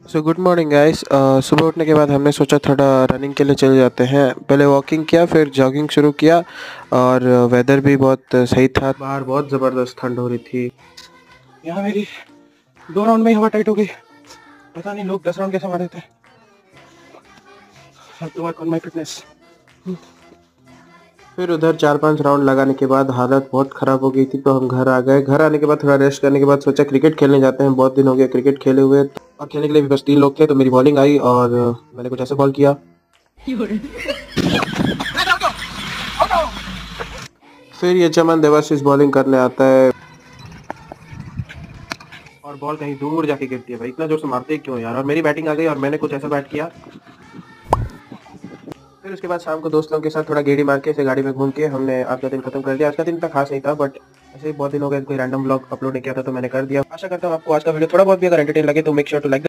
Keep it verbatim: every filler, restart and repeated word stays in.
So good morning guys. सुबह उठने के बाद हमने सोचा थोड़ा रनिंग के लिए चले जाते हैं। पहले वॉकिंग किया, फिर जॉगिंग शुरू किया और वेदर भी बहुत सही था। बाहर बहुत ज़बरदस्त ठंड हो रही थी। यहाँ मेरी दो राउंड में ही हवा टाइट हो गई। पता नहीं लोग दस राउंड कैसे मारे थे। Have to work on my fitness. फिर उधर चार पांच राउंड लगाने के बाद हालत बहुत ख़राब हो गई थी, तो हम घर आ गए। घर आने के बाद थोड़ा रेस्ट करने के बाद सोचा क्रिकेट खेलने जाते हैं, बहुत दिन हो गए क्रिकेट खेले हुए। और खेलने के लिए भी बस तीन लोग थे, तो मेरी बॉलिंग आई और मैंने कुछ ऐसे बॉल किया। फिर ये चमन देवाशीष बॉलिंग करने आता है और बॉल कहीं दूर जाके गिरती है। भाई इतना जोर से मारते ही क्यों यार। और मेरी बैटिंग आ गई और मैंने कुछ ऐसा बैट किया। फिर उसके बाद शाम को दोस्त लोगों के साथ थोड़ा गेड़ी मार के ऐसे गाड़ी में घूम के हमने आज का दिन खत्म कर दिया। आज का दिन इतना खास नहीं था, बट ऐसे ही बहुत दिन हो गए कोई रैंडम ब्लॉग अपलोड नहीं किया था, तो मैंने कर दिया। आशा करता हूँ आपको आज का वीडियो थोड़ा बहुत भी अगर एंटरटेन लगे तो मेक श्योर टू लाइक